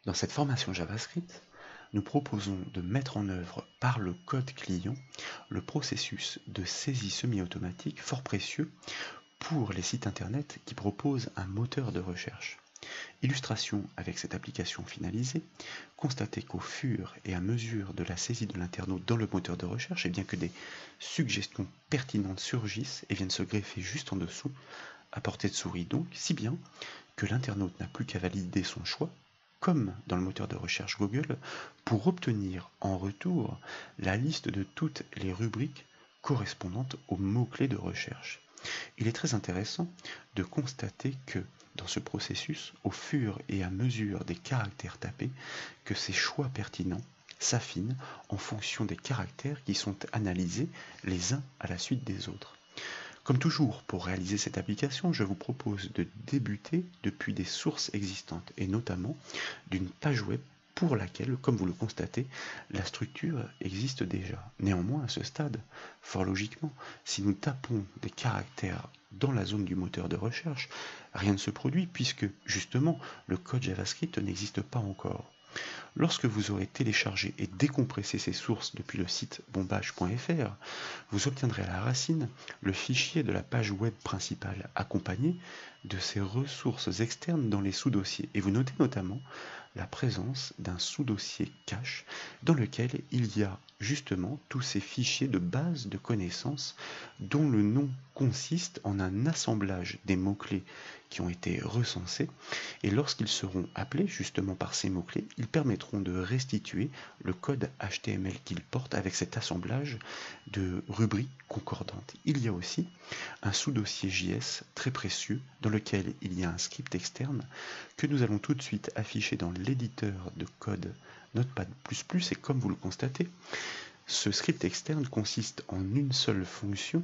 Dans cette formation JavaScript, nous proposons de mettre en œuvre par le code client le processus de saisie semi-automatique fort précieux pour les sites internet qui proposent un moteur de recherche. Illustration avec cette application finalisée, constatez qu'au fur et à mesure de la saisie de l'internaute dans le moteur de recherche, et bien que des suggestions pertinentes surgissent et viennent se greffer juste en dessous, à portée de souris donc, si bien que l'internaute n'a plus qu'à valider son choix, comme dans le moteur de recherche Google, pour obtenir en retour la liste de toutes les rubriques correspondantes aux mots-clés de recherche. Il est très intéressant de constater que dans ce processus, au fur et à mesure des caractères tapés, que ces choix pertinents s'affinent en fonction des caractères qui sont analysés les uns à la suite des autres. Comme toujours, pour réaliser cette application, je vous propose de débuter depuis des sources existantes, et notamment d'une page web pour laquelle, comme vous le constatez, la structure existe déjà. Néanmoins, à ce stade, fort logiquement, si nous tapons des caractères dans la zone du moteur de recherche, rien ne se produit puisque, justement, le code JavaScript n'existe pas encore. Lorsque vous aurez téléchargé et décompressé ces sources depuis le site bombage.fr, vous obtiendrez à la racine le fichier de la page web principale accompagné de ces ressources externes dans les sous-dossiers. Et vous notez notamment la présence d'un sous-dossier cache dans lequel il y a justement tous ces fichiers de base de connaissances dont le nom consiste en un assemblage des mots-clés qui ont été recensés, et lorsqu'ils seront appelés justement par ces mots-clés, ils permettront de restituer le code HTML qu'ils portent avec cet assemblage de rubriques concordantes. Il y a aussi un sous-dossier JS très précieux dans lequel il y a un script externe que nous allons tout de suite afficher dans l'éditeur de code Notepad++, et comme vous le constatez, ce script externe consiste en une seule fonction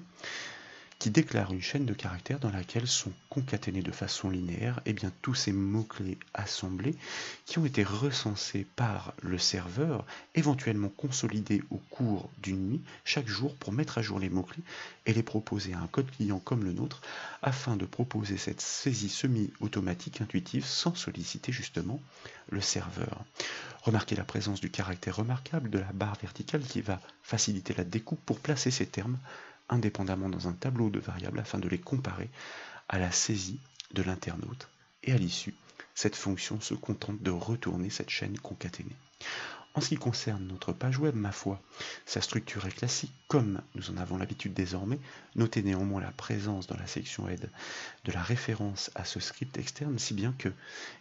qui déclare une chaîne de caractères dans laquelle sont concaténés de façon linéaire tous ces mots-clés assemblés qui ont été recensés par le serveur, éventuellement consolidés au cours d'une nuit, chaque jour pour mettre à jour les mots-clés et les proposer à un code client comme le nôtre, afin de proposer cette saisie semi-automatique intuitive sans solliciter justement le serveur. Remarquez la présence du caractère remarquable de la barre verticale qui va faciliter la découpe pour placer ces termes indépendamment dans un tableau de variables afin de les comparer à la saisie de l'internaute. Et à l'issue, cette fonction se contente de retourner cette chaîne concaténée. En ce qui concerne notre page web, ma foi, sa structure est classique comme nous en avons l'habitude désormais. Notez néanmoins la présence dans la section aide de la référence à ce script externe, si bien que,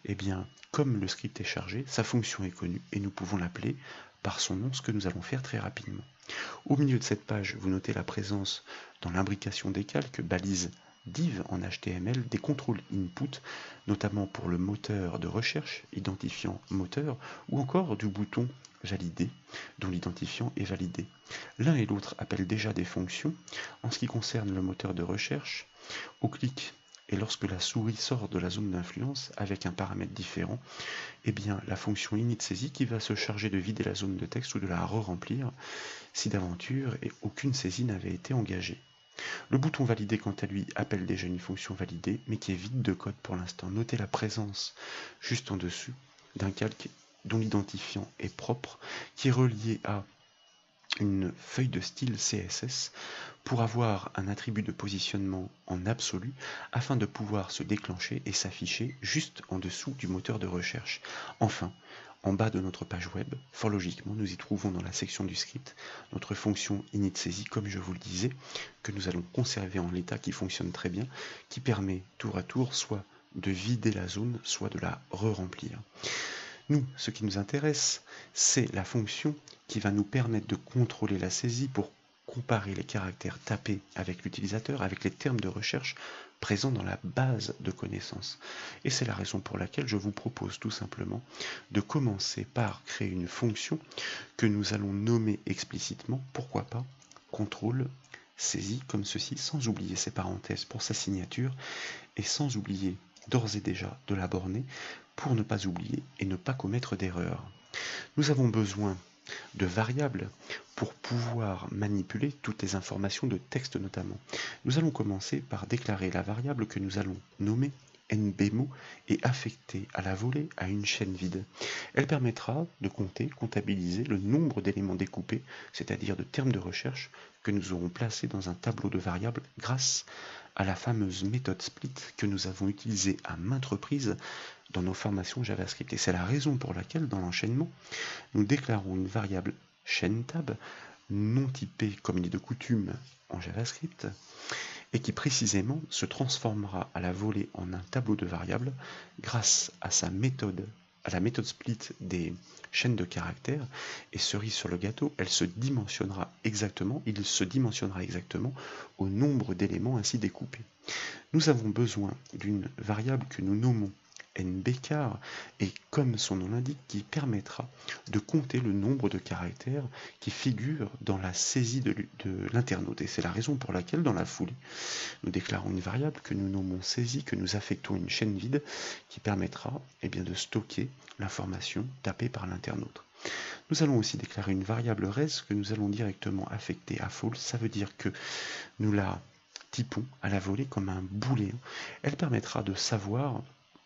comme le script est chargé, sa fonction est connue et nous pouvons l'appeler par son nom, ce que nous allons faire très rapidement. Au milieu de cette page, vous notez la présence dans l'imbrication des calques, balises div en HTML, des contrôles input, notamment pour le moteur de recherche, identifiant moteur, ou encore du bouton valider, dont l'identifiant est validé. L'un et l'autre appellent déjà des fonctions. En ce qui concerne le moteur de recherche, au clic et lorsque la souris sort de la zone d'influence avec un paramètre différent, la fonction initSaisie qui va se charger de vider la zone de texte ou de la re-remplir si d'aventure et aucune saisie n'avait été engagée. Le bouton valider quant à lui appelle déjà une fonction validée mais qui est vide de code pour l'instant. Notez la présence juste en dessous d'un calque dont l'identifiant est propre, qui est relié à une feuille de style CSS pour avoir un attribut de positionnement en absolu afin de pouvoir se déclencher et s'afficher juste en dessous du moteur de recherche. Enfin, en bas de notre page web, fort logiquement, nous y trouvons dans la section du script notre fonction initSaisie, comme je vous le disais, que nous allons conserver en l'état, qui fonctionne très bien, qui permet tour à tour soit de vider la zone, soit de la re-remplir. Nous, ce qui nous intéresse, c'est la fonction qui va nous permettre de contrôler la saisie pour comparer les caractères tapés avec l'utilisateur, avec les termes de recherche présents dans la base de connaissances. Et c'est la raison pour laquelle je vous propose tout simplement de commencer par créer une fonction que nous allons nommer explicitement, pourquoi pas, contrôle saisie comme ceci, sans oublier ces parenthèses pour sa signature et sans oublier d'ores et déjà de la borner pour ne pas oublier et ne pas commettre d'erreur. Nous avons besoin de variables pour pouvoir manipuler toutes les informations de texte notamment. Nous allons commencer par déclarer la variable que nous allons nommer NBMO est affectée à la volée à une chaîne vide. Elle permettra de comptabiliser le nombre d'éléments découpés, c'est-à-dire de termes de recherche, que nous aurons placés dans un tableau de variables grâce à la fameuse méthode split que nous avons utilisée à maintes reprises dans nos formations JavaScript. Et c'est la raison pour laquelle, dans l'enchaînement, nous déclarons une variable chaîneTab non typée comme il est de coutume en JavaScript, et qui précisément se transformera à la volée en un tableau de variables grâce à la méthode split des chaînes de caractères, et cerise sur le gâteau, il se dimensionnera exactement au nombre d'éléments ainsi découpés. Nous avons besoin d'une variable que nous nommons nbchar, et comme son nom l'indique, qui permettra de compter le nombre de caractères qui figurent dans la saisie de l'internaute. Et c'est la raison pour laquelle, dans la foulée, nous déclarons une variable que nous nommons saisie, que nous affectons une chaîne vide, qui permettra de stocker l'information tapée par l'internaute. Nous allons aussi déclarer une variable res que nous allons directement affecter à false. Ça veut dire que nous la typons à la volée comme un booléen. Elle permettra de savoir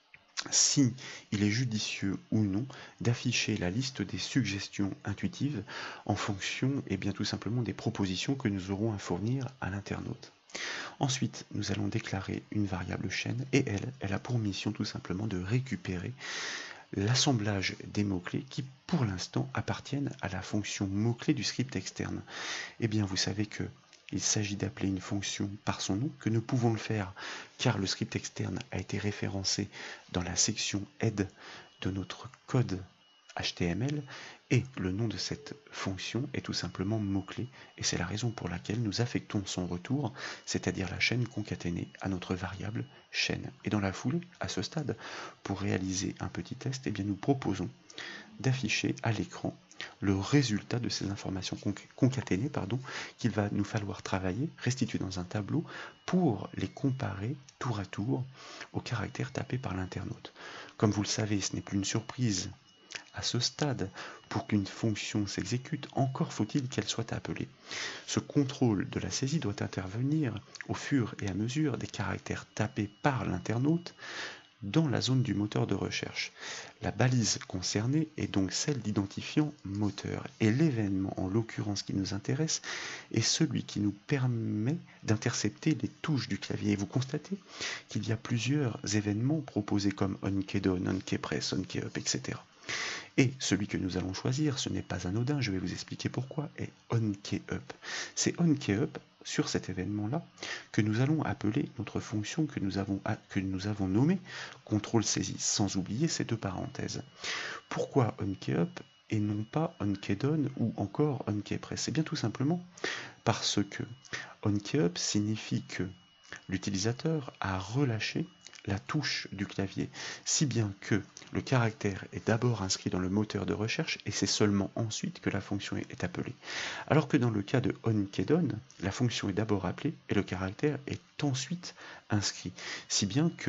si il est judicieux ou non d'afficher la liste des suggestions intuitives en fonction tout simplement des propositions que nous aurons à fournir à l'internaute. Ensuite, nous allons déclarer une variable chaîne, et elle a pour mission tout simplement de récupérer l'assemblage des mots-clés qui, pour l'instant, appartiennent à la fonction mot-clé du script externe. Vous savez que il s'agit d'appeler une fonction par son nom, que nous pouvons le faire car le script externe a été référencé dans la section aide de notre code HTML, et le nom de cette fonction est tout simplement mot-clé, et c'est la raison pour laquelle nous affectons son retour, c'est-à-dire la chaîne concaténée, à notre variable chaîne. Et dans la foulée, à ce stade, pour réaliser un petit test, nous proposons d'afficher à l'écran le résultat de ces informations concaténées qu'il va nous falloir travailler, restituer dans un tableau pour les comparer tour à tour aux caractères tapés par l'internaute. Comme vous le savez, ce n'est plus une surprise. À ce stade, pour qu'une fonction s'exécute, encore faut-il qu'elle soit appelée. Ce contrôle de la saisie doit intervenir au fur et à mesure des caractères tapés par l'internaute dans la zone du moteur de recherche. La balise concernée est donc celle d'identifiant moteur, et l'événement en l'occurrence qui nous intéresse est celui qui nous permet d'intercepter les touches du clavier. Et vous constatez qu'il y a plusieurs événements proposés comme onKeyDown, onKeyPress, onKeyUp, etc. Et celui que nous allons choisir, ce n'est pas anodin, je vais vous expliquer pourquoi, est onKeyUp. C'est onKeyUp, sur cet événement-là, que nous allons appeler notre fonction que nous avons nommée contrôle saisie, sans oublier ces deux parenthèses. Pourquoi onKeyUp et non pas onKeyDown ou encore onKeyPress? C'est bien tout simplement parce que onKeyUp signifie que l'utilisateur a relâché la touche du clavier, si bien que le caractère est d'abord inscrit dans le moteur de recherche et c'est seulement ensuite que la fonction est appelée. Alors que dans le cas de onKeyDown, la fonction est d'abord appelée et le caractère est ensuite inscrit, si bien que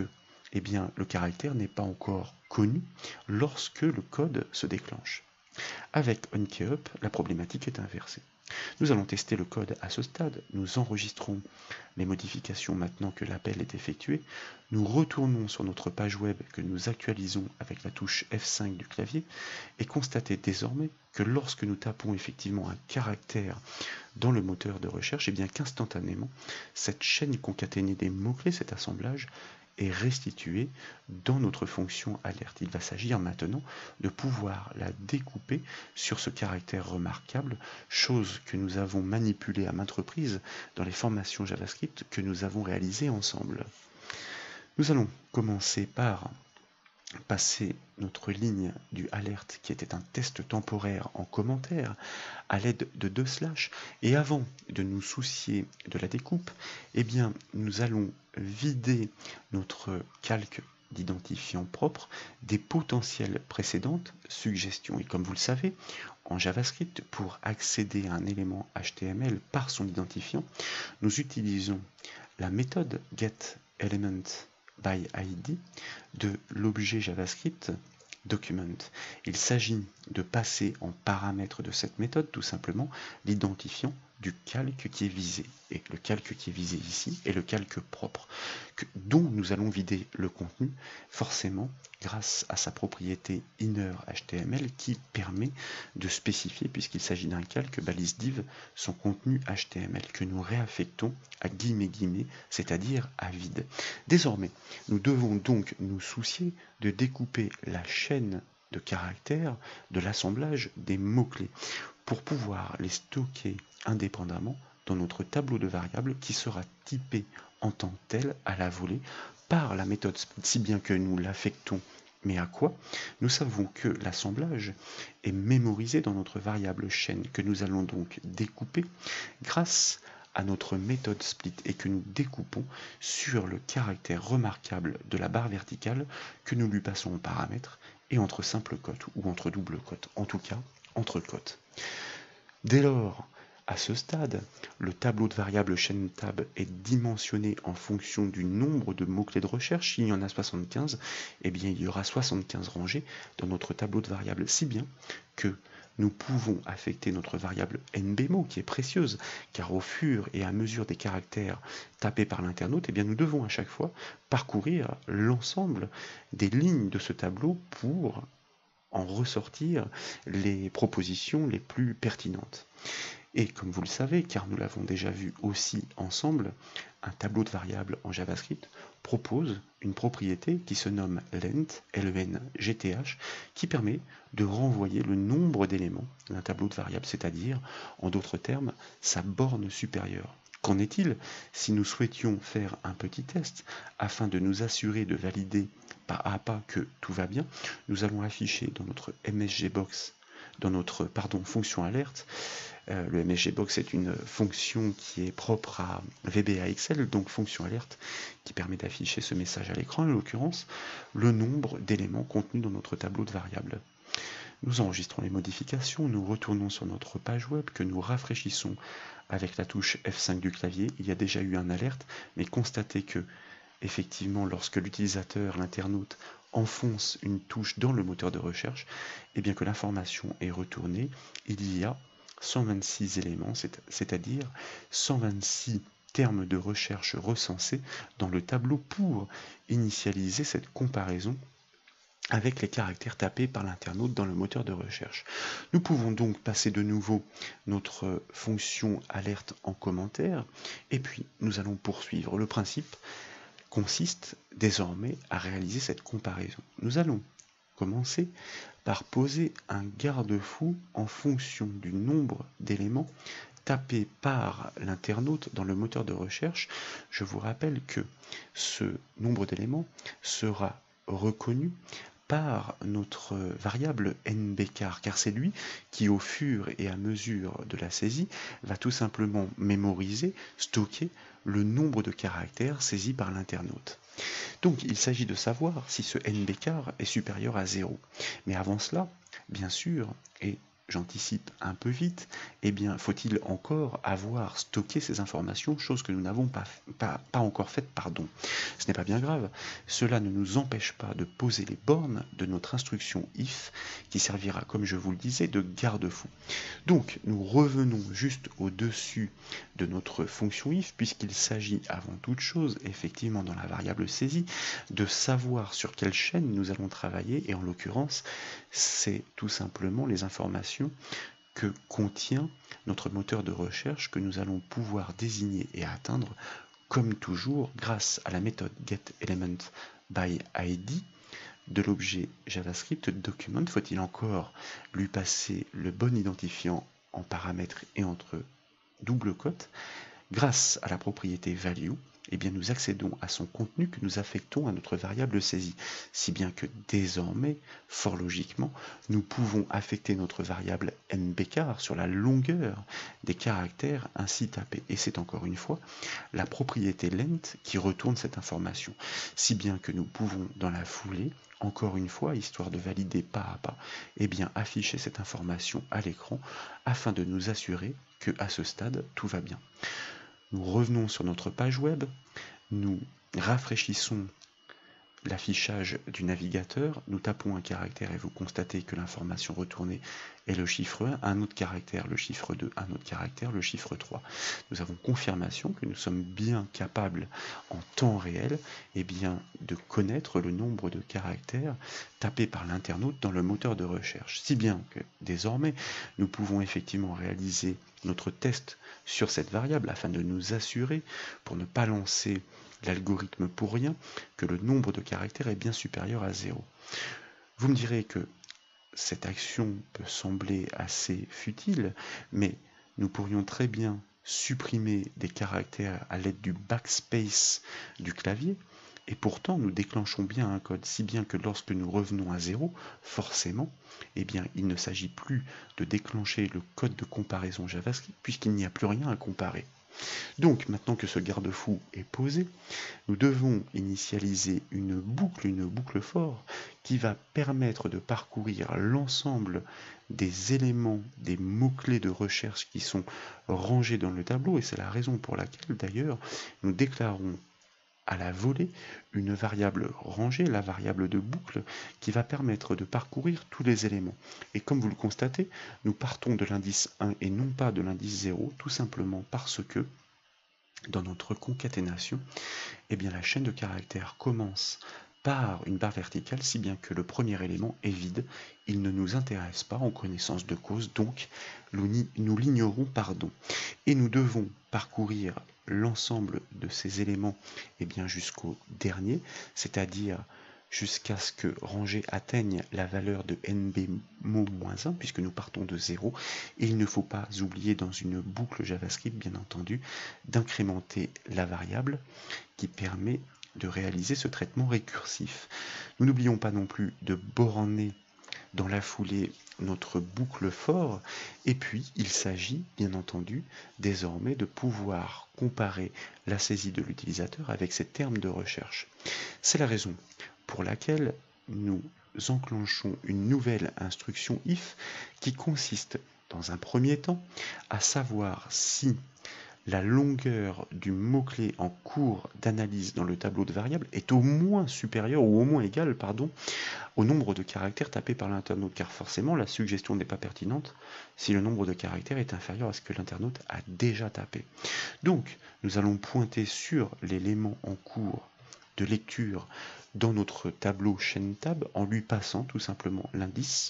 le caractère n'est pas encore connu lorsque le code se déclenche. Avec onKeyUp, la problématique est inversée. Nous allons tester le code à ce stade, nous enregistrons les modifications maintenant que l'appel est effectué, nous retournons sur notre page web que nous actualisons avec la touche F5 du clavier, et constatez désormais que lorsque nous tapons effectivement un caractère dans le moteur de recherche, qu'instantanément, cette chaîne concaténée des mots-clés, cet assemblage, est restituée dans notre fonction alerte. Il va s'agir maintenant de pouvoir la découper sur ce caractère remarquable, chose que nous avons manipulée à maintes reprises dans les formations JavaScript que nous avons réalisées ensemble. Nous allons commencer par passer notre ligne du alert qui était un test temporaire en commentaire à l'aide de 2/, et avant de nous soucier de la découpe, nous allons vider notre calque d'identifiant propre des potentielles précédentes suggestions. Et comme vous le savez, en JavaScript, pour accéder à un élément HTML par son identifiant, nous utilisons la méthode getElementById de l'objet JavaScript document. Il s'agit de passer en paramètre de cette méthode tout simplement l'identifiant du calque qui est visé. Et le calque qui est visé ici est le calque propre, dont nous allons vider le contenu, forcément grâce à sa propriété inner.html qui permet de spécifier, puisqu'il s'agit d'un calque balise div, son contenu HTML que nous réaffectons à guillemets, c'est-à-dire à vide. Désormais, nous devons donc nous soucier de découper la chaîne de caractères de l'assemblage des mots-clés pour pouvoir les stocker indépendamment dans notre tableau de variables qui sera typé en tant que tel à la volée par la méthode split, si bien que nous l'affectons. Mais à quoi? Nous savons que l'assemblage est mémorisé dans notre variable chaîne que nous allons donc découper grâce à notre méthode split et que nous découpons sur le caractère remarquable de la barre verticale que nous lui passons en paramètre et entre simple cote ou entre double cote, en tout cas entre cotes. Dès lors, à ce stade, le tableau de variables chaîne tab est dimensionné en fonction du nombre de mots-clés de recherche. S'il y en a 75, eh bien il y aura 75 rangées dans notre tableau de variables, si bien que nous pouvons affecter notre variable nbmo qui est précieuse, car au fur et à mesure des caractères tapés par l'internaute, eh bien nous devons à chaque fois parcourir l'ensemble des lignes de ce tableau pour en ressortir les propositions les plus pertinentes. Et comme vous le savez, car nous l'avons déjà vu aussi ensemble, un tableau de variables en JavaScript propose une propriété qui se nomme length, L-E-N-G-T-H, qui permet de renvoyer le nombre d'éléments d'un tableau de variables, c'est-à-dire, en d'autres termes, sa borne supérieure. Qu'en est-il si nous souhaitions faire un petit test afin de nous assurer de valider pas à pas que tout va bien? Nous allons afficher dans notre MSGBox, dans notre fonction alerte. Le MSGBox est une fonction qui est propre à VBAXL, donc fonction alerte, qui permet d'afficher ce message à l'écran, en l'occurrence, le nombre d'éléments contenus dans notre tableau de variables. Nous enregistrons les modifications, nous retournons sur notre page web que nous rafraîchissons avec la touche F5 du clavier. Il y a déjà eu un alerte, mais constatez que, effectivement, lorsque l'utilisateur, l'internaute, enfonce une touche dans le moteur de recherche, et bien que l'information est retournée, il y a 126 éléments, c'est-à-dire 126 termes de recherche recensés dans le tableau pour initialiser cette comparaison avec les caractères tapés par l'internaute dans le moteur de recherche. Nous pouvons donc passer de nouveau notre fonction alerte en commentaire, et puis nous allons poursuivre. Le principe consiste désormais à réaliser cette comparaison. Nous allons commencer par poser un garde-fou en fonction du nombre d'éléments tapés par l'internaute dans le moteur de recherche. Je vous rappelle que ce nombre d'éléments sera reconnu par notre variable nbchar, car c'est lui qui, au fur et à mesure de la saisie, va tout simplement mémoriser, stocker le nombre de caractères saisis par l'internaute. Donc il s'agit de savoir si ce nbchar est supérieur à 0. Mais avant cela, bien sûr, et j'anticipe un peu vite, eh bien faut-il encore avoir stocké ces informations, chose que nous n'avons pas encore faite, Ce n'est pas bien grave, cela ne nous empêche pas de poser les bornes de notre instruction if, qui servira, comme je vous le disais, de garde-fou. Donc nous revenons juste au-dessus de notre fonction if, puisqu'il s'agit avant toute chose, effectivement dans la variable saisie, de savoir sur quelle chaîne nous allons travailler, et en l'occurrence, c'est tout simplement les informations que contient notre moteur de recherche que nous allons pouvoir désigner et atteindre comme toujours grâce à la méthode getElementById de l'objet JavaScript document. Faut-il encore lui passer le bon identifiant en paramètres et entre double cotes? Grâce à la propriété value, eh bien nous accédons à son contenu que nous affectons à notre variable saisie, si bien que désormais, fort logiquement, nous pouvons affecter notre variable nbchar sur la longueur des caractères ainsi tapés. Et c'est encore une fois la propriété length qui retourne cette information, si bien que nous pouvons dans la foulée, encore une fois, histoire de valider pas à pas, eh bien afficher cette information à l'écran afin de nous assurer que à ce stade tout va bien. Nous revenons sur notre page web, nous rafraîchissons l'affichage du navigateur, nous tapons un caractère et vous constatez que l'information retournée est le chiffre 1, un autre caractère, le chiffre 2, un autre caractère, le chiffre 3. Nous avons confirmation que nous sommes bien capables en temps réel de connaître le nombre de caractères tapés par l'internaute dans le moteur de recherche. Si bien que désormais, nous pouvons effectivement réaliser notre test sur cette variable afin de nous assurer, pour ne pas lancer l'algorithme pour rien, que le nombre de caractères est bien supérieur à 0. Vous me direz que cette action peut sembler assez futile, mais nous pourrions très bien supprimer des caractères à l'aide du backspace du clavier, et pourtant nous déclenchons bien un code, si bien que lorsque nous revenons à 0, forcément, il ne s'agit plus de déclencher le code de comparaison JavaScript, puisqu'il n'y a plus rien à comparer. Donc, maintenant que ce garde-fou est posé, nous devons initialiser une boucle for, qui va permettre de parcourir l'ensemble des éléments, des mots-clés de recherche qui sont rangés dans le tableau, et c'est la raison pour laquelle, d'ailleurs, nous déclarons à la volée une variable rangée, la variable de boucle, qui va permettre de parcourir tous les éléments. Et comme vous le constatez, nous partons de l'indice 1 et non pas de l'indice 0, tout simplement parce que dans notre concaténation, la chaîne de caractères commence par une barre verticale, si bien que le premier élément est vide, il ne nous intéresse pas en connaissance de cause, donc nous l'ignorons, et nous devons parcourir l'ensemble de ces éléments jusqu'au dernier, c'est-à-dire jusqu'à ce que rangée atteigne la valeur de nbmo-1, puisque nous partons de 0, et il ne faut pas oublier dans une boucle JavaScript, bien entendu, d'incrémenter la variable qui permet de réaliser ce traitement récursif. Nous n'oublions pas non plus de borner dans la foulée notre boucle for, et puis il s'agit bien entendu désormais de pouvoir comparer la saisie de l'utilisateur avec ses termes de recherche. C'est la raison pour laquelle nous enclenchons une nouvelle instruction if qui consiste dans un premier temps à savoir si la longueur du mot-clé en cours d'analyse dans le tableau de variables est au moins supérieure ou au moins égale au nombre de caractères tapés par l'internaute, car forcément la suggestion n'est pas pertinente si le nombre de caractères est inférieur à ce que l'internaute a déjà tapé. Donc nous allons pointer sur l'élément en cours de lecture dans notre tableau chaîne tab en lui passant tout simplement l'indice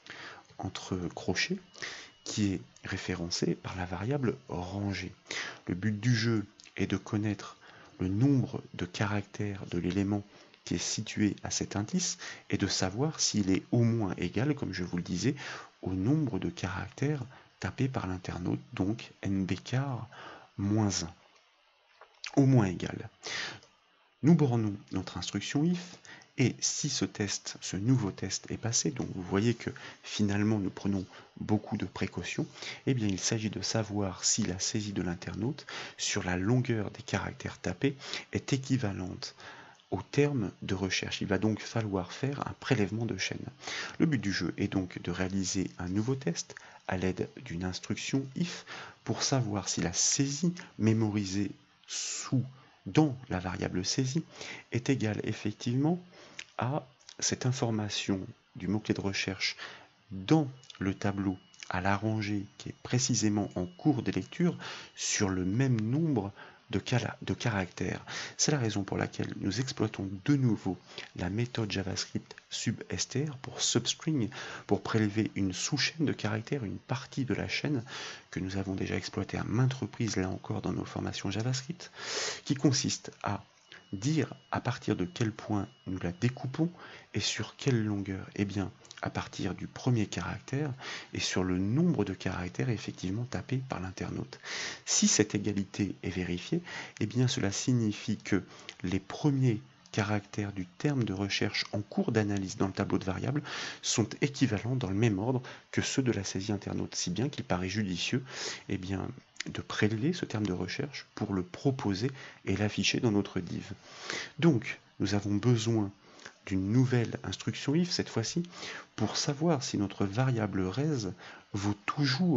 entre crochets qui est référencé par la variable rangée. Le but du jeu est de connaître le nombre de caractères de l'élément qui est situé à cet indice et de savoir s'il est au moins égal, comme je vous le disais, au nombre de caractères tapés par l'internaute, donc nbcar -1, au moins égal. Nous bornons notre instruction if, et si ce nouveau test est passé, donc vous voyez que finalement nous prenons beaucoup de précautions, il s'agit de savoir si la saisie de l'internaute sur la longueur des caractères tapés est équivalente au terme de recherche. Il va donc falloir faire un prélèvement de chaîne. Le but du jeu est donc de réaliser un nouveau test à l'aide d'une instruction if pour savoir si la saisie mémorisée dans la variable saisie est égale effectivement à cette information du mot-clé de recherche dans le tableau à la rangée qui est précisément en cours de lecture sur le même nombre de caractères. C'est la raison pour laquelle nous exploitons de nouveau la méthode JavaScript substr pour substring, pour prélever une sous-chaîne de caractères, une partie de la chaîne que nous avons déjà exploitée à maintes reprises, là encore dans nos formations JavaScript, qui consiste à dire à partir de quel point nous la découpons et sur quelle longueur. À partir du premier caractère et sur le nombre de caractères effectivement tapés par l'internaute. Si cette égalité est vérifiée, cela signifie que les premiers caractères du terme de recherche en cours d'analyse dans le tableau de variables sont équivalents dans le même ordre que ceux de la saisie internaute, si bien qu'il paraît judicieux de prélever ce terme de recherche pour le proposer et l'afficher dans notre div. Donc, nous avons besoin d'une nouvelle instruction if, cette fois-ci, pour savoir si notre variable res vaut toujours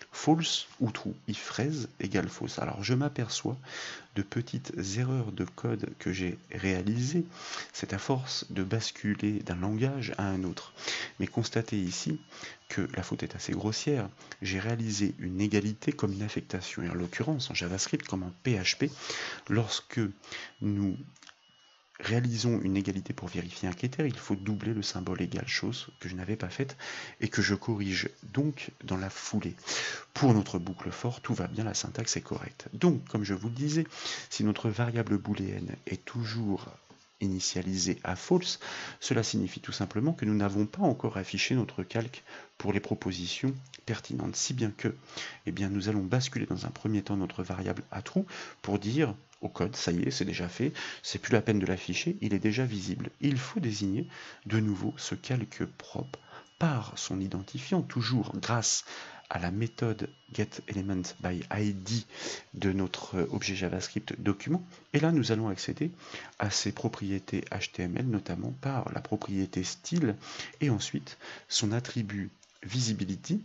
false ou true, if phrase égale false. Alors je m'aperçois de petites erreurs de code que j'ai réalisées, c'est à force de basculer d'un langage à un autre. Mais constatez ici que la faute est assez grossière, j'ai réalisé une égalité comme une affectation, et en l'occurrence en JavaScript comme en PHP, lorsque nous réalisons une égalité pour vérifier un critère, il faut doubler le symbole égal, chose que je n'avais pas faite et que je corrige donc dans la foulée. Pour notre boucle for, tout va bien, la syntaxe est correcte. Donc, comme je vous le disais, si notre variable booléenne est toujours initialisée à false, cela signifie tout simplement que nous n'avons pas encore affiché notre calque pour les propositions pertinentes, si bien que nous allons basculer dans un premier temps notre variable à true pour dire au code, ça y est, c'est déjà fait, c'est plus la peine de l'afficher, il est déjà visible. Il faut désigner de nouveau ce calque propre par son identifiant, toujours grâce à la méthode getElementById de notre objet JavaScript document. Et là, nous allons accéder à ses propriétés HTML, notamment par la propriété style, et ensuite son attribut visibility.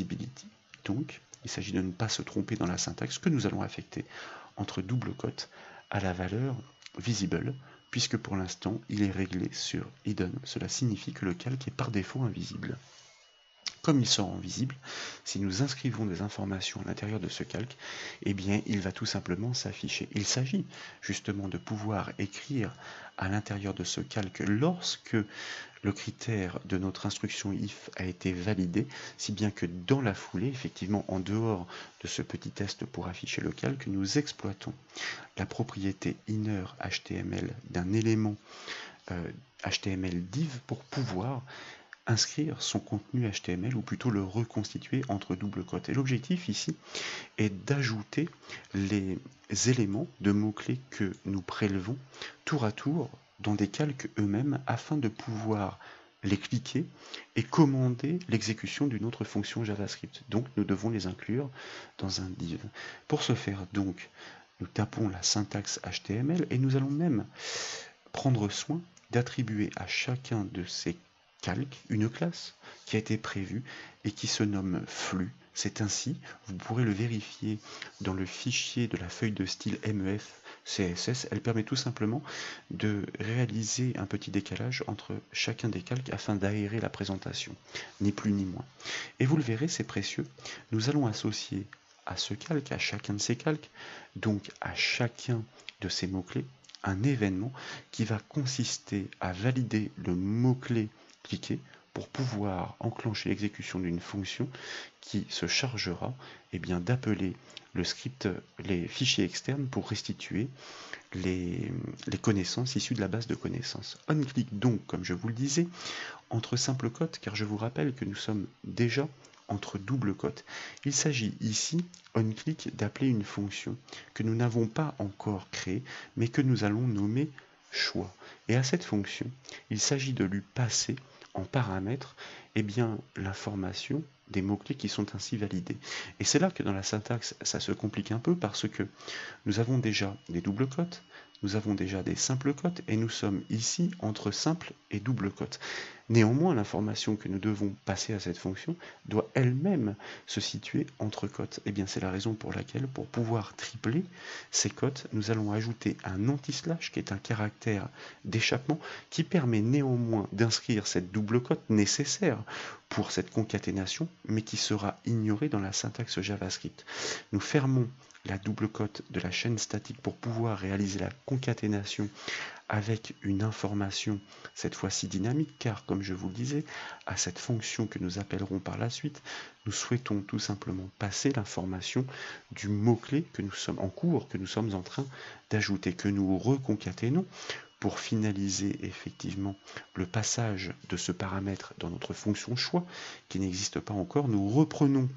Donc, il s'agit de ne pas se tromper dans la syntaxe que nous allons affecter entre double cote à la valeur visible, puisque pour l'instant, il est réglé sur hidden. Cela signifie que le calque est par défaut invisible. Comme il sera invisible, si nous inscrivons des informations à l'intérieur de ce calque, il va tout simplement s'afficher. Il s'agit justement de pouvoir écrire à l'intérieur de ce calque lorsque le critère de notre instruction if a été validé, si bien que dans la foulée, effectivement en dehors de ce petit test pour afficher le calque, nous exploitons la propriété inner HTML d'un élément HTML div pour pouvoir inscrire son contenu HTML ou plutôt le reconstituer entre double cotes. Et l'objectif ici est d'ajouter les éléments de mots-clés que nous prélevons tour à tour dans des calques eux-mêmes afin de pouvoir les cliquer et commander l'exécution d'une autre fonction JavaScript. Donc nous devons les inclure dans un div. Pour ce faire donc, nous tapons la syntaxe HTML et nous allons même prendre soin d'attribuer à chacun de ces calque une classe qui a été prévue et qui se nomme flux. C'est ainsi, vous pourrez le vérifier dans le fichier de la feuille de style MEF CSS, elle permet tout simplement de réaliser un petit décalage entre chacun des calques afin d'aérer la présentation, ni plus ni moins. Et vous le verrez, c'est précieux, nous allons associer à ce calque, à chacun de ces calques, donc à chacun de ces mots-clés, un événement qui va consister à valider le mot-clé cliquer pour pouvoir enclencher l'exécution d'une fonction qui se chargera d'appeler le script, les fichiers externes pour restituer les connaissances issues de la base de connaissances. OnClick donc, comme je vous le disais, entre simple cote, car je vous rappelle que nous sommes déjà entre double cote. Il s'agit ici, OnClick, d'appeler une fonction que nous n'avons pas encore créée, mais que nous allons nommer choix. Et à cette fonction, il s'agit de lui passer en paramètre l'information des mots-clés qui sont ainsi validés. Et c'est là que dans la syntaxe, ça se complique un peu parce que nous avons déjà des doubles cotes, nous avons déjà des simples cotes et nous sommes ici entre simple et double cote. Néanmoins, l'information que nous devons passer à cette fonction doit elle-même se situer entre cotes. C'est la raison pour laquelle, pour pouvoir tripler ces cotes, nous allons ajouter un anti-slash qui est un caractère d'échappement qui permet néanmoins d'inscrire cette double cote nécessaire pour cette concaténation, mais qui sera ignorée dans la syntaxe JavaScript. Nous fermons la double cote de la chaîne statique pour pouvoir réaliser la concaténation avec une information cette fois-ci dynamique, car comme je vous le disais, à cette fonction que nous appellerons par la suite, nous souhaitons tout simplement passer l'information du mot-clé que nous sommes en cours, que nous sommes en train d'ajouter, que nous reconcaténons pour finaliser effectivement le passage de ce paramètre dans notre fonction choix qui n'existe pas encore. Nous reprenons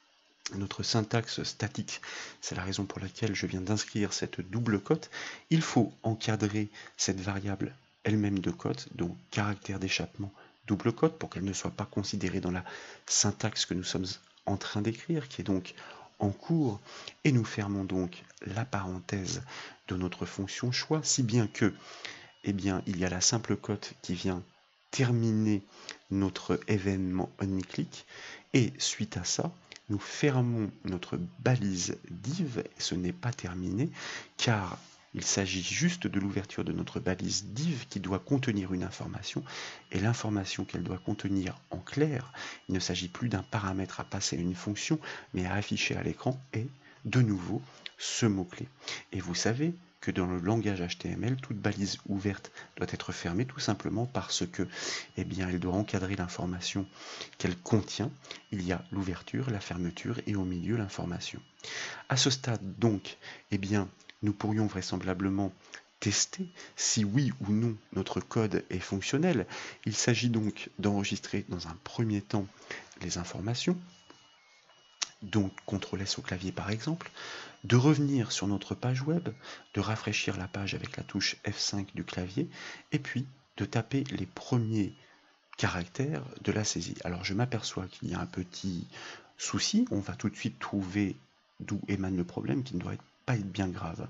notre syntaxe statique, c'est la raison pour laquelle je viens d'inscrire cette double cote. Il faut encadrer cette variable elle-même de cote, donc caractère d'échappement double cote, pour qu'elle ne soit pas considérée dans la syntaxe que nous sommes en train d'écrire, qui est donc en cours, et nous fermons donc la parenthèse de notre fonction choix, si bien que il y a la simple cote qui vient terminer notre événement OnClick, et suite à ça, nous fermons notre balise div, et ce n'est pas terminé, car il s'agit juste de l'ouverture de notre balise div qui doit contenir une information, et l'information qu'elle doit contenir en clair, il ne s'agit plus d'un paramètre à passer à une fonction, mais à afficher à l'écran, est de nouveau ce mot-clé. Et vous savez que dans le langage HTML, toute balise ouverte doit être fermée tout simplement parce que, eh bien, elle doit encadrer l'information qu'elle contient. Il y a l'ouverture, la fermeture et au milieu l'information. À ce stade donc, eh bien, nous pourrions vraisemblablement tester si oui ou non notre code est fonctionnel. Il s'agit donc d'enregistrer dans un premier temps les informations, donc CTRL S au clavier par exemple, de revenir sur notre page web, de rafraîchir la page avec la touche F5 du clavier, et puis de taper les premiers caractères de la saisie. Alors je m'aperçois qu'il y a un petit souci, on va tout de suite trouver d'où émane le problème, qui ne doit pas être bien grave.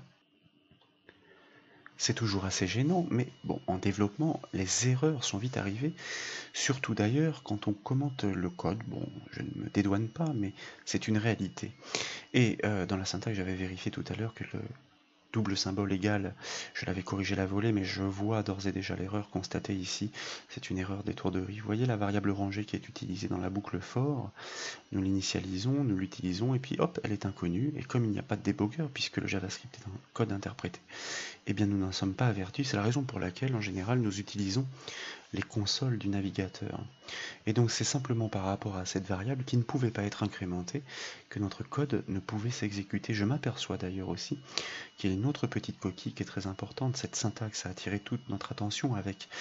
C'est toujours assez gênant, mais bon, en développement, les erreurs sont vite arrivées, surtout d'ailleurs quand on commente le code. Bon, je ne me dédouane pas, mais c'est une réalité. Et dans la syntaxe, j'avais vérifié tout à l'heure que le double symbole égal, je l'avais corrigé la volée, mais je vois d'ores et déjà l'erreur constatée ici. C'est une erreur d'étourderie. Vous voyez la variable rangée qui est utilisée dans la boucle for, nous l'initialisons, nous l'utilisons, et puis hop, elle est inconnue. Et comme il n'y a pas de débugger, puisque le JavaScript est un code interprété, eh bien nous n'en sommes pas avertis. C'est la raison pour laquelle, en général, nous utilisons les consoles du navigateur. Et donc c'est simplement par rapport à cette variable qui ne pouvait pas être incrémentée que notre code ne pouvait s'exécuter. Je m'aperçois d'ailleurs aussi qu'il y a une autre petite coquille qui est très importante. Cette syntaxe a attiré toute notre attention avec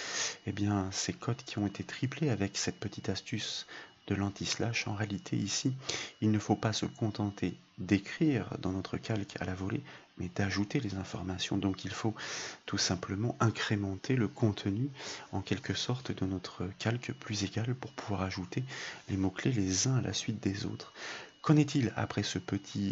ces codes qui ont été triplés avec cette petite astuce de l'anti-slash. En réalité ici, il ne faut pas se contenter d'écrire dans notre calque à la volée, mais d'ajouter les informations. Donc il faut tout simplement incrémenter le contenu en quelque sorte de notre calque plus égal pour pouvoir ajouter les mots-clés les uns à la suite des autres. Qu'en est-il après ce petit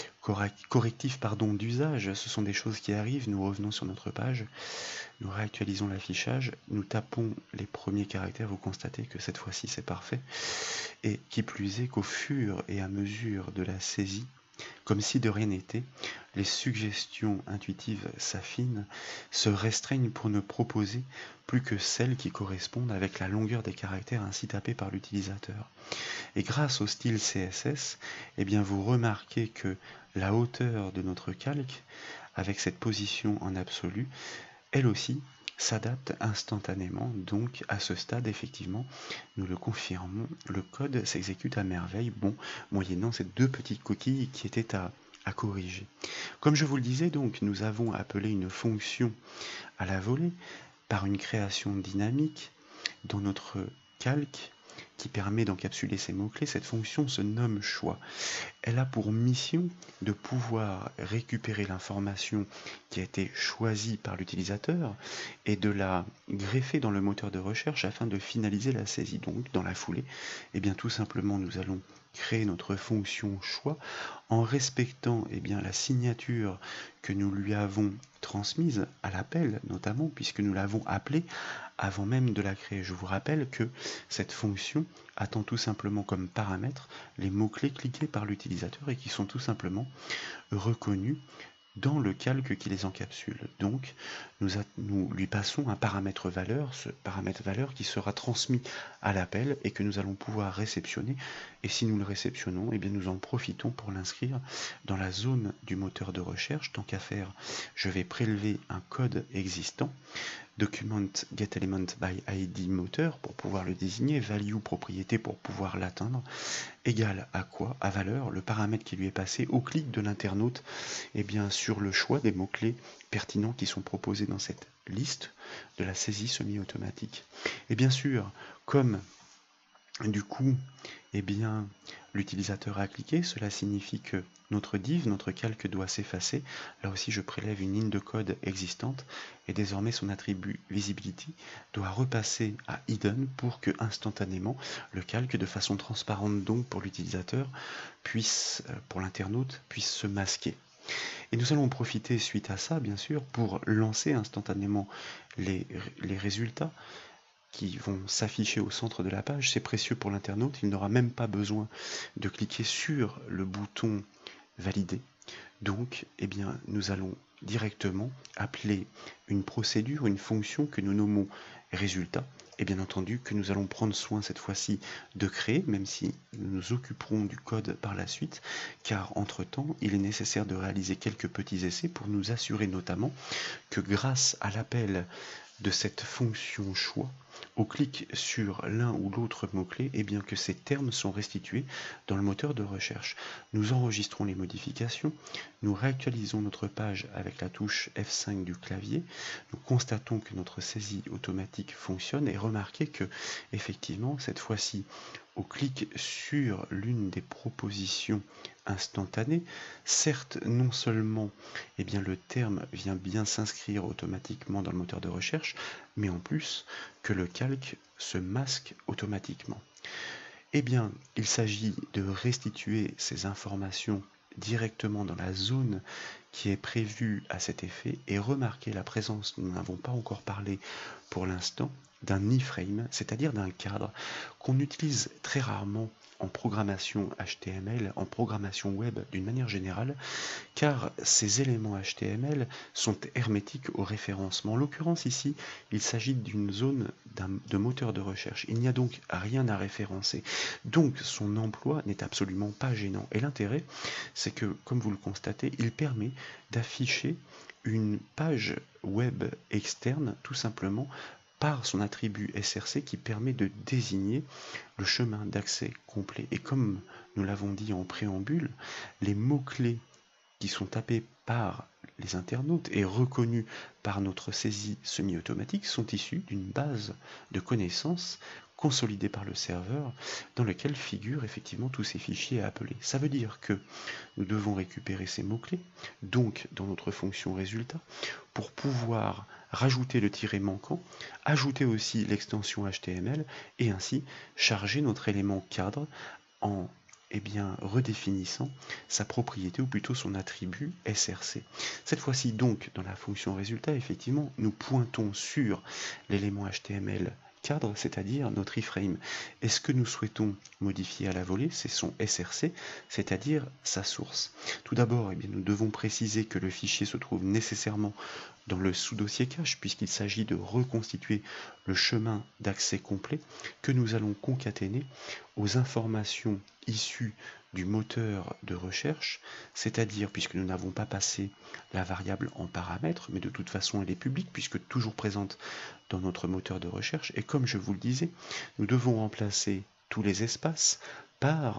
correctif d'usage? Ce sont des choses qui arrivent, nous revenons sur notre page, nous réactualisons l'affichage, nous tapons les premiers caractères, vous constatez que cette fois-ci c'est parfait, et qui plus est qu'au fur et à mesure de la saisie, comme si de rien n'était, les suggestions intuitives s'affinent, se restreignent pour ne proposer plus que celles qui correspondent avec la longueur des caractères ainsi tapés par l'utilisateur. Et grâce au style CSS, eh bien vous remarquez que la hauteur de notre calque, avec cette position en absolu, elle aussi s'adapte instantanément. Donc à ce stade, effectivement, nous le confirmons, le code s'exécute à merveille, bon, moyennant ces deux petites coquilles qui étaient à corriger. Comme je vous le disais, donc, nous avons appelé une fonction à la volée par une création dynamique dans notre calque qui permet d'encapsuler ces mots-clés. Cette fonction se nomme choix. Elle a pour mission de pouvoir récupérer l'information qui a été choisie par l'utilisateur et de la greffer dans le moteur de recherche afin de finaliser la saisie. Donc, dans la foulée, eh bien, tout simplement, nous allons créer notre fonction choix en respectant la signature que nous lui avons transmise à l'appel, notamment puisque nous l'avons appelée avant même de la créer. Je vous rappelle que cette fonction attend tout simplement comme paramètre les mots-clés cliqués par l'utilisateur et qui sont tout simplement reconnus dans le calque qui les encapsule. Donc, nous lui passons un paramètre valeur, ce paramètre valeur qui sera transmis à l'appel et que nous allons pouvoir réceptionner. Et si nous le réceptionnons, eh bien nous en profitons pour l'inscrire dans la zone du moteur de recherche. Tant qu'à faire, je vais prélever un code existant, document getElement by ID moteur pour pouvoir le désigner, value propriété pour pouvoir l'atteindre, égale à quoi? À valeur, le paramètre qui lui est passé au clic de l'internaute sur le choix des mots-clés pertinents qui sont proposés dans cette liste de la saisie semi-automatique. Et bien sûr, comme du coup, l'utilisateur a cliqué, cela signifie que notre div, notre calque doit s'effacer. Là aussi, je prélève une ligne de code existante et désormais son attribut visibility doit repasser à hidden pour que instantanément le calque, de façon transparente donc pour l'utilisateur, pour l'internaute, puisse se masquer. Et nous allons en profiter suite à ça, bien sûr, pour lancer instantanément les résultats qui vont s'afficher au centre de la page. C'est précieux pour l'internaute, il n'aura même pas besoin de cliquer sur le bouton valider. Donc, eh bien, nous allons directement appeler une procédure, une fonction que nous nommons résultat, et bien entendu que nous allons prendre soin cette fois-ci de créer, même si nous nous occuperons du code par la suite, car entre-temps, il est nécessaire de réaliser quelques petits essais pour nous assurer notamment que grâce à l'appel de cette fonction choix, au clic sur l'un ou l'autre mot-clé, et bien que ces termes sont restitués dans le moteur de recherche. Nous enregistrons les modifications, nous réactualisons notre page avec la touche F5 du clavier, nous constatons que notre saisie automatique fonctionne et remarquez que, effectivement, cette fois-ci, au clic sur l'une des propositions instantanées, certes, non seulement eh bien, le terme vient bien s'inscrire automatiquement dans le moteur de recherche, mais en plus que le calque se masque automatiquement. Eh bien, il s'agit de restituer ces informations directement dans la zone qui est prévue à cet effet et remarquez la présence, nous n'avons pas encore parlé pour l'instant, d'un iframe, c'est-à-dire d'un cadre qu'on utilise très rarement en programmation HTML, en programmation web d'une manière générale, car ces éléments HTML sont hermétiques au référencement. En l'occurrence ici, il s'agit d'une zone de moteur de recherche. Il n'y a donc rien à référencer. Donc son emploi n'est absolument pas gênant. Et l'intérêt, c'est que, comme vous le constatez, il permet d'afficher une page web externe, tout simplement, par son attribut src qui permet de désigner le chemin d'accès complet. Et comme nous l'avons dit en préambule, les mots-clés qui sont tapés par les internautes et reconnus par notre saisie semi-automatique sont issus d'une base de connaissances consolidée par le serveur dans lequel figurent effectivement tous ces fichiers à appeler. Ça veut dire que nous devons récupérer ces mots-clés, donc dans notre fonction résultat, pour pouvoir rajouter le tiret manquant, ajouter aussi l'extension HTML et ainsi charger notre élément cadre en redéfinissant sa propriété ou plutôt son attribut src. Cette fois-ci donc dans la fonction résultat, effectivement, nous pointons sur l'élément HTML cadre, c'est-à-dire notre iframe. Et ce que nous souhaitons modifier à la volée, c'est son src, c'est-à-dire sa source. Tout d'abord, nous devons préciser que le fichier se trouve nécessairement dans le sous-dossier cache, puisqu'il s'agit de reconstituer le chemin d'accès complet que nous allons concaténer aux informations issues du moteur de recherche, c'est-à-dire, puisque nous n'avons pas passé la variable en paramètre, mais de toute façon elle est publique, puisque toujours présente dans notre moteur de recherche, et comme je vous le disais, nous devons remplacer tous les espaces par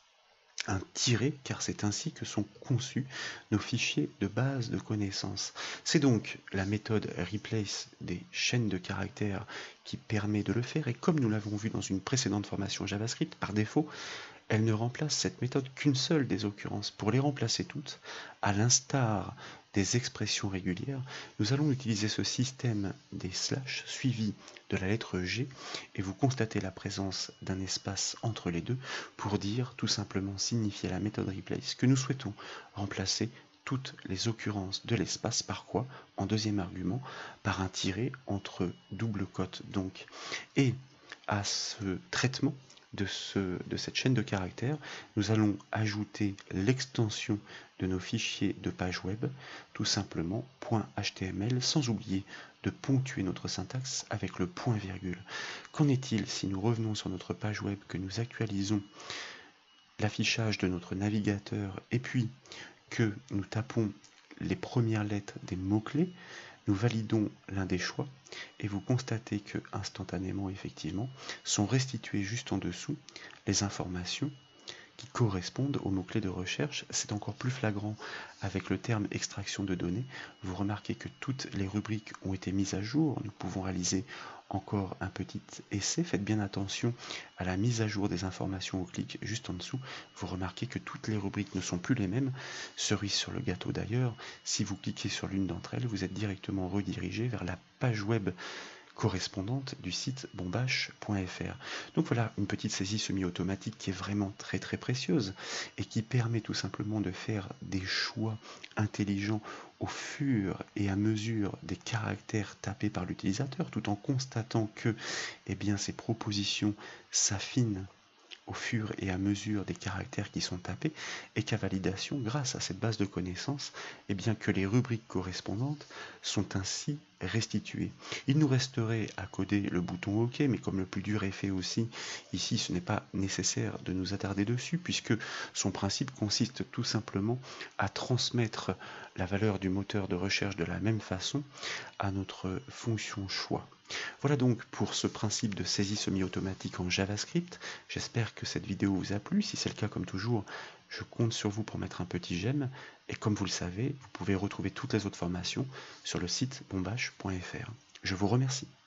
un tiret, car c'est ainsi que sont conçus nos fichiers de base de connaissances. C'est donc la méthode replace des chaînes de caractères qui permet de le faire, et comme nous l'avons vu dans une précédente formation JavaScript, par défaut, elle ne remplace cette méthode qu'une seule des occurrences. Pour les remplacer toutes, à l'instar des expressions régulières, nous allons utiliser ce système des slash suivi de la lettre G et vous constatez la présence d'un espace entre les deux pour dire tout simplement signifier à la méthode replace que nous souhaitons remplacer toutes les occurrences de l'espace par quoi? En deuxième argument, par un tiret entre double cote donc. Et à ce traitement de cette chaîne de caractères, nous allons ajouter l'extension de nos fichiers de page web, tout simplement .html, sans oublier de ponctuer notre syntaxe avec le point virgule. Qu'en est-il si nous revenons sur notre page web, que nous actualisons l'affichage de notre navigateur et puis que nous tapons les premières lettres des mots-clés, nous validons l'un des choix et vous constatez que instantanément, effectivement, sont restituées juste en dessous les informations qui correspondent aux mots-clés de recherche. C'est encore plus flagrant avec le terme extraction de données. Vous remarquez que toutes les rubriques ont été mises à jour. Nous pouvons réaliser encore un petit essai. Faites bien attention à la mise à jour des informations au clic juste en dessous. Vous remarquez que toutes les rubriques ne sont plus les mêmes. Cerise sur le gâteau d'ailleurs, si vous cliquez sur l'une d'entre elles, vous êtes directement redirigé vers la page web correspondante du site bombache.fr. Donc voilà, une petite saisie semi-automatique qui est vraiment très très précieuse et qui permet tout simplement de faire des choix intelligents au fur et à mesure des caractères tapés par l'utilisateur, tout en constatant que ces propositions s'affinent au fur et à mesure des caractères qui sont tapés, et qu'à validation, grâce à cette base de connaissances, que les rubriques correspondantes sont ainsi restituées. Il nous resterait à coder le bouton OK, mais comme le plus dur est fait aussi, ici ce n'est pas nécessaire de nous attarder dessus, puisque son principe consiste tout simplement à transmettre la valeur du moteur de recherche de la même façon à notre fonction choix. Voilà donc pour ce principe de saisie semi-automatique en JavaScript. J'espère que cette vidéo vous a plu. Si c'est le cas, comme toujours, je compte sur vous pour mettre un petit j'aime. Et comme vous le savez, vous pouvez retrouver toutes les autres formations sur le site bombache.fr. Je vous remercie.